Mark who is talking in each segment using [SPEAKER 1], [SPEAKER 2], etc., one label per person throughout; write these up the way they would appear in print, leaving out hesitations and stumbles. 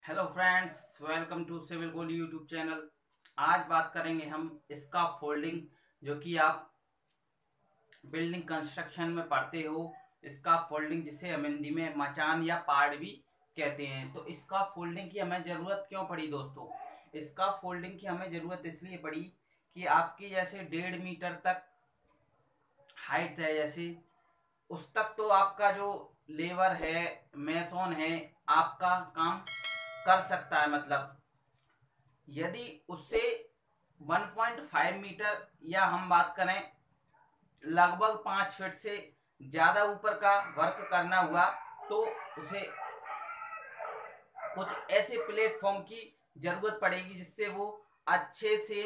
[SPEAKER 1] Hello friends, welcome to civil गोली YouTube channel. आज बात करेंगे हम इसका फोल्डिंग, जो कि आप बिल्डिंग कंस्ट्रक्शन में पढ़ते हो। इसका फोल्डिंग जिसे हम हिंदी में मचान या पाड़ भी कहते हैं। तो इसका फोल्डिंग की हमें ज़रूरत क्यों पड़ी दोस्तों? इसका फोल्डिंग की हमें ज़रूरत इसलिए पड़ी कि आपकी जैसे 1.5 मीटर तक हाइट है, जैसे उस तक तो आपका जो लेबर है, मैसोन है, आपका काम कर सकता है। मतलब यदि उससे 1.5 मीटर या हम बात करें लगभग 5 फीट से ज़्यादा ऊपर का वर्क करना हुआ, तो उसे कुछ ऐसे प्लेटफॉर्म की ज़रूरत पड़ेगी जिससे वो अच्छे से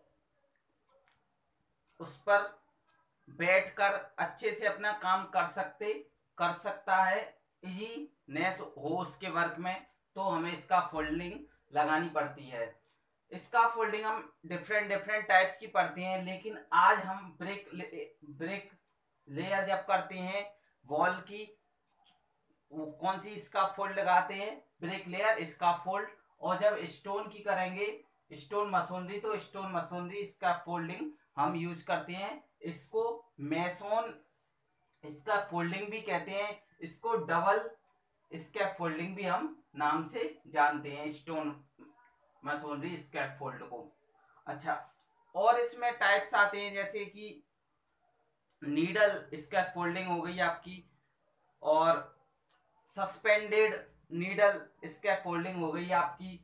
[SPEAKER 1] उस पर बैठकर अच्छे से अपना काम कर सकता है, इजीनेस हो उसके वर्क में। तो हमें इसका फोल्डिंग लगानी पड़ती है। इसका फोल्डिंग हम डिफरेंट डिफरेंट टाइप्स की पढ़ते हैं, लेकिन आज हम ब्रिक लेयर जब करते हैं वॉल की, वो कौन सी इसका फोल्ड लगाते हैं, ब्रिक लेयर इसका फोल्ड। और जब स्टोन की करेंगे, स्टोन मसोनरी, तो स्टोन मसोनरी इसका फोल्डिंग हम यूज करते हैं। इसको मैसोन इसका फोल्डिंग भी कहते हैं। इसको डबल स्कैप फोल्डिंग भी हम नाम से जानते हैं, स्टोन मसोनरी स्कैप फोल्ड को। अच्छा, और इसमें टाइप्स आते हैं जैसे कि नीडल स्कैप फोल्डिंग हो गई आपकी, और सस्पेंडेड नीडल स्कैप फोल्डिंग हो गई आपकी।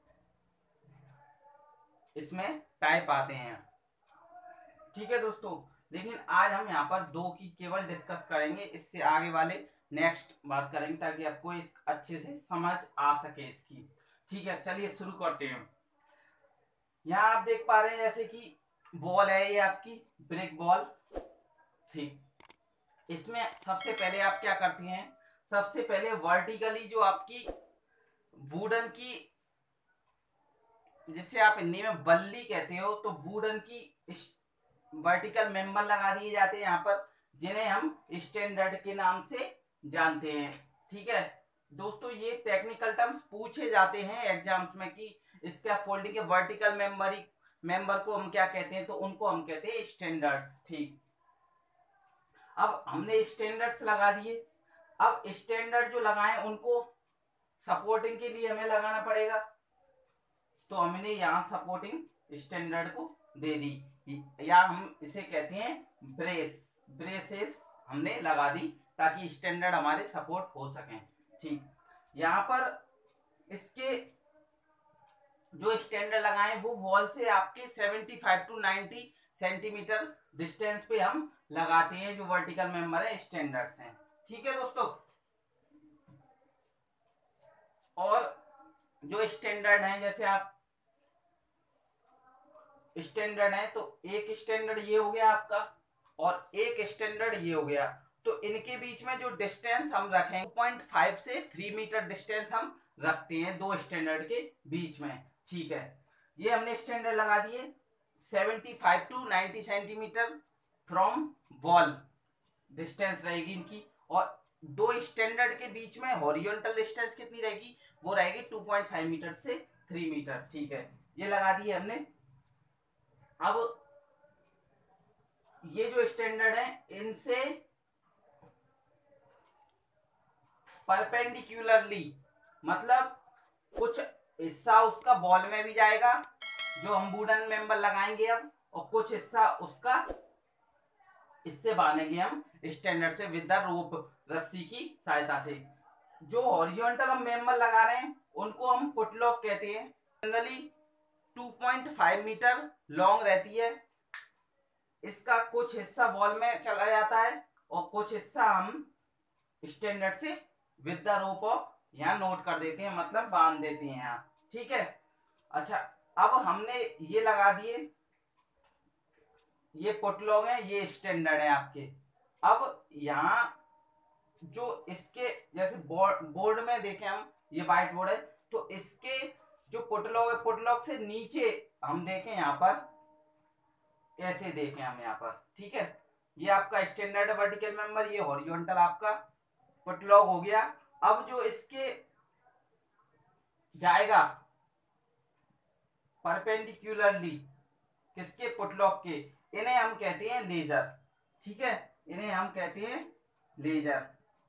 [SPEAKER 1] इसमें टाइप आते हैं, ठीक है दोस्तों। लेकिन आज हम यहाँ पर दो की केवल डिस्कस करेंगे, इससे आगे वाले नेक्स्ट बात करेंगे ताकि आपको इस अच्छे से समझ आ सके इसकी। ठीक है, चलिए शुरू करते हैं। यहाँ आप देख पा रहे हैं जैसे कि बॉल है, ये आपकी ब्रिक बॉल। ठीक, इसमें सबसे पहले आप क्या करती हैं, सबसे पहले वर्टिकली जो आपकी वुडन की, जिसे आप हिंदी में बल्ली कहते हो, तो वुडन की वर्टिकल मेंबर लगा दिए जाते हैं यहाँ पर, जिन्हें हम स्टैंडर्ड के नाम से जानते हैं। ठीक है दोस्तों, ये टेक्निकल टर्म्स पूछे जाते हैं एग्जाम्स में कि इसका फोल्डिंग के वर्टिकल मेंबर को हम क्या कहते हैं, तो उनको हम कहते हैं स्टैंडर्ड्स। ठीक, अब हमने स्टैंडर्ड्स लगा दिए। अब स्टैंडर्ड जो लगाए उनको सपोर्टिंग के लिए हमें लगाना पड़ेगा, तो हमने यहाँ सपोर्टिंग स्टैंडर्ड को दे दी, या हम इसे कहते हैं ब्रेसेस हमने लगा दी ताकि स्टैंडर्ड हमारे सपोर्ट हो सकें। ठीक, यहाँ पर इसके जो स्टैंडर्ड लगाए वो वॉल से आपके 75 टू 90 सेंटीमीटर डिस्टेंस पे हम लगाते हैं, जो वर्टिकल मेंबर है स्टैंडर्ड्स हैं। ठीक है दोस्तों, और जो स्टैंडर्ड है, जैसे आप स्टैंडर्ड है, तो एक स्टैंडर्ड ये हो गया आपका और एक स्टैंडर्ड ये हो गया। तो इनके बीच में जो डिस्टेंस हम रखें 2.5 से 3 मीटर डिस्टेंस हम रखते हैं दो स्टैंडर्ड के बीच में। ठीक है, ये हमने स्टैंडर्ड लगा दिए। 75 to 90 centimetre from wall distance रहेगी इनकी, और दो स्टैंडर्ड के बीच में हॉरिजॉन्टल डिस्टेंस कितनी रहेगी, वो रहेगी 2.5 मीटर से 3 मीटर। ठीक है, ये लगा दिए हमने। अब ये जो स्टैंडर्ड है, इनसे परपेंडिकुलरली, मतलब कुछ हिस्सा उसका बॉल में भी जाएगा जो हम वुडन मेंबर लगाएंगे अब, और कुछ हिस्सा उसका इससे बांधेंगे हम स्टैंडर्ड से विद द रोप, रस्सी की सहायता से। जो हॉरिजॉन्टल हम मेंबर लगा रहे हैं उनको हम पुटलॉक कहते हैं। जनरली 2.5 मीटर लॉन्ग रहती है। इसका कुछ हिस्सा वॉल में चला जाता है और कुछ हिस्सा हम स्टैंडर्ड से विद द रोप ऑफ यहाँ नोट कर देते हैं, मतलब बांध देते हैं यहाँ। ठीक है, अच्छा, अब हमने ये लगा दिए, ये पुटलॉग है, ये स्टैंडर्ड है आपके। अब यहाँ जो इसके जैसे बोर्ड में देखें हम, ये व्हाइट बोर्ड है, तो इसके जो पुटलॉग है, पुटलॉग से नीचे हम देखें यहाँ पर, कैसे देखें हम यहाँ पर। ठीक है, ये आपका स्टैंडर्ड वर्टिकल मेंबर, ये हॉरिजॉन्टल आपका पुटलॉग हो गया। अब जो इसके जाएगा परपेंडिकुलरली किसके, पुटलॉक के, इन्हें हम कहते हैं लेजर। ठीक है, इन्हें हम कहते हैं लेजर।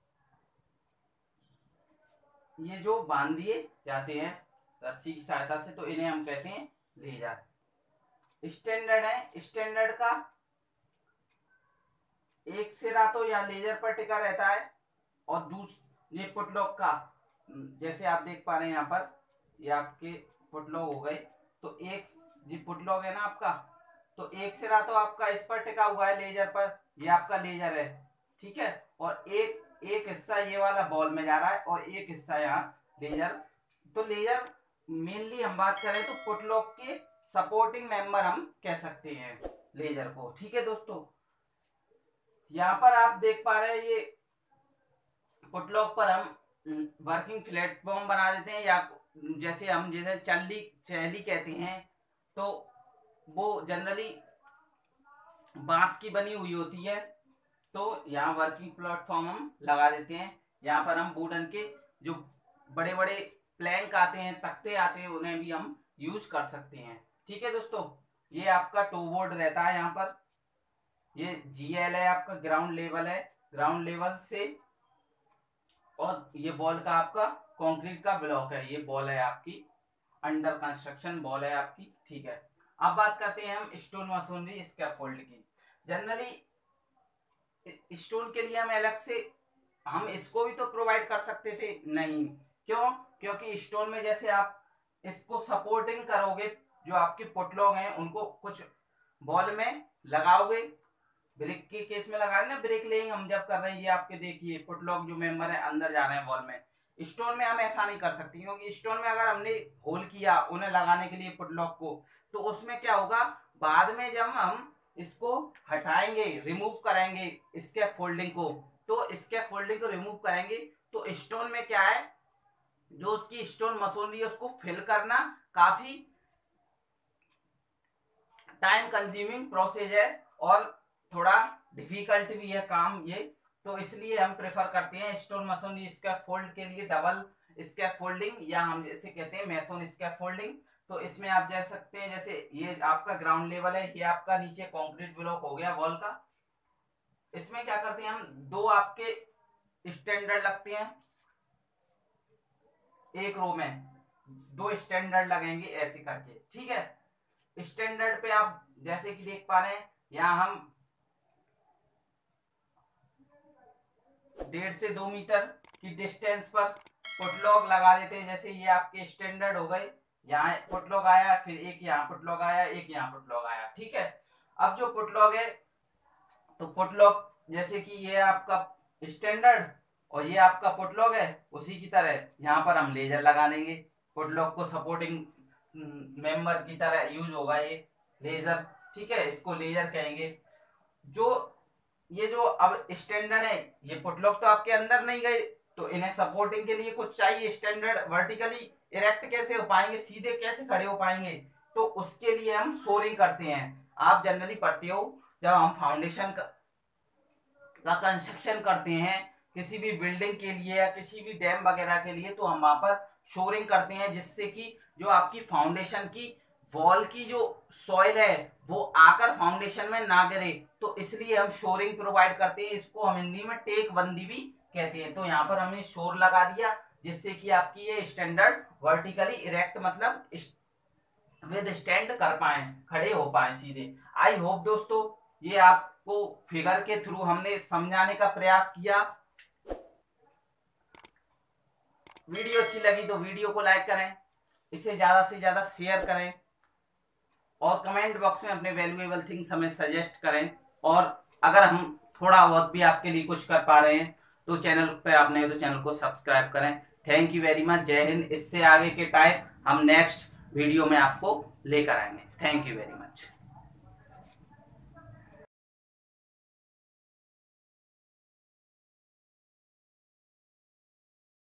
[SPEAKER 1] ये जो बांध दिए जाते हैं रस्सी की सहायता से, तो इन्हें हम कहते हैं लेजर। स्टैंडर्ड है, स्टैंडर्ड का एक सिरा तो यहाँ लेजर पर टिका रहता है और ये पुटलॉक का, जैसे आप देख पा रहे हैं यहाँ पर, ये आपके पुटलॉक हो गए, तो एक जी पुटलॉक है ना आपका, तो एक सिरा तो आपका इस पर टिका हुआ है लेजर पर, ये आपका लेजर है। ठीक है, और एक हिस्सा ये वाला बॉल में जा रहा है और एक हिस्सा यहाँ लेजर। तो लेजर मेनली हम बात करें तो पुटलॉक के सपोर्टिंग मेंबर हम कह सकते हैं लेजर को। ठीक है दोस्तों, यहाँ पर आप देख पा रहे हैं ये पुटलॉक पर हम वर्किंग प्लेटफॉर्म बना देते हैं, या जैसे हम जैसे चैली कहते हैं, तो वो जनरली बांस की बनी हुई होती है। तो यहाँ वर्किंग प्लेटफॉर्म हम लगा देते हैं। यहाँ पर हम वुडन के जो बड़े बड़े प्लैंक आते हैं, तख्ते आते हैं, उन्हें भी हम यूज कर सकते हैं। ठीक है दोस्तों, ये आपका टो बोर्ड रहता है। यहाँ पर ये GL है, आपका ग्राउंड लेवल है, ग्राउंड लेवल से, और ये बॉल का आपका कंक्रीट का ब्लॉक है, ये बॉल है आपकी अंडर कंस्ट्रक्शन बॉल है आपकी। ठीक है, अब बात करते हैं हम स्टोन मशीनरी स्कैफोल्ड की। जनरली स्टोन के लिए हम अलग से हम इसको भी तो प्रोवाइड कर सकते थे, नहीं, क्यों? क्योंकि स्टोन में जैसे आप इसको सपोर्टिंग करोगे, जो आपके पुटलॉक हैं उनको कुछ बॉल में लगाओगे, ब्रेक के केस में लगा रहे ना, ब्रेक लेइंग हम जब कर रहे हैं, ये आपके देखिए पुटलॉक जो मेंबर है अंदर जा रहे हैं बॉल में। स्टोन में हम ऐसा नहीं कर सकते, क्योंकि स्टोन में अगर हमने होल किया उन्हें लगाने के लिए पुटलॉक को, तो उसमें क्या होगा, बाद में जब हम इसको हटाएंगे, रिमूव करेंगे स्कैफोल्डिंग को, तो स्कैफोल्डिंग को रिमूव करेंगे, तो स्टोन में क्या है, जो उसकी स्टोन मशीनरी है उसको फिल करना काफी टाइम कंज्यूमिंग प्रोसेस है और थोड़ा डिफिकल्ट भी है काम ये। तो इसलिए हम प्रेफर करते हैं स्टोन मशीनरी स्कैफोल्ड के लिए डबल स्कैफोल्डिंग, या हम जैसे कहते हैं मैसन स्कैफोल्डिंग। तो इसमें आप देख सकते हैं, जैसे ये आपका ग्राउंड लेवल है, ये आपका नीचे कंक्रीट ब्लॉक हो गया वॉल का। इसमें क्या करते हैं हम, दो आपके स्टैंडर्ड लगते हैं, एक रो में दो स्टैंडर्ड लगेंगे ऐसे करके। ठीक है, स्टैंडर्ड पे आप जैसे कि देख पा रहे हैं, यहाँ हम 1.5 से 2 मीटर की डिस्टेंस पर पुटलॉक लगा देते हैं। जैसे ये आपके स्टैंडर्ड हो गए, यहाँ पुटलॉक आया, फिर एक यहाँ पुटलॉक आया, एक यहाँ पुटलॉक आया। ठीक है, अब जो पुटलॉक है, तो पुटलॉक जैसे कि ये आपका स्टैंडर्ड और ये आपका पुटलॉक है, उसी की तरह यहाँ पर हम लेजर लगा देंगे, पुटलॉक को सपोर्टिंग मेंबर की तरह यूज होगा ये लेजर। ठीक है, इसको लेजर कहेंगे। ये जो अब स्टैंडर्ड है, ये पुटलॉक तो आपके अंदर नहीं गए, तो इन्हें सपोर्टिंग के लिए कुछ चाहिए स्टैंडर्ड। वर्टिकली इरेक्ट कैसे हो पाएंगे, सीधे कैसे खड़े हो पाएंगे, तो उसके लिए हम शोरिंग करते हैं। आप जनरली पढ़ते हो, जब हम फाउंडेशन का कंस्ट्रक्शन करते हैं किसी भी बिल्डिंग के लिए या किसी भी डैम वगैरह के लिए, तो हम वहां पर शोरिंग करते हैं, जिससे कि जो आपकी फाउंडेशन की वॉल की जो सॉइल है वो आकर फाउंडेशन में ना गिरे, तो इसलिए हम शोरिंग प्रोवाइड करते हैं। इसको हम हिंदी में टेक बंदी भी कहते हैं। तो यहाँ पर हमने शोर लगा दिया, जिससे कि आपकी ये स्टैंडर्ड वर्टिकली इरेक्ट मतलब विद स्टैंड कर पाए, खड़े हो पाए सीधे। आई होप दोस्तों ये आपको फिगर के थ्रू हमने समझाने का प्रयास किया। वीडियो अच्छी लगी तो वीडियो को लाइक करें, इसे ज्यादा से ज्यादा शेयर करें, और कमेंट बॉक्स में अपने वैल्यूएबल थिंग्स हमें सजेस्ट करें। और अगर हम थोड़ा बहुत भी आपके लिए कुछ कर पा रहे हैं तो चैनल पर आप नए तो चैनल को सब्सक्राइब करें। थैंक यू वेरी मच, जय हिंद। इससे आगे के टाइप हम नेक्स्ट वीडियो में आपको लेकर आएंगे। Thank you very much.